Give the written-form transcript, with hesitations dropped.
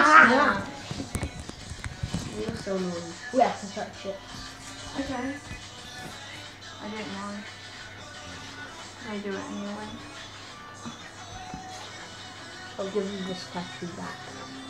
You're so annoying. We have to touch it. Okay. I don't mind. I do it anyway. I'll give you this tattoo back.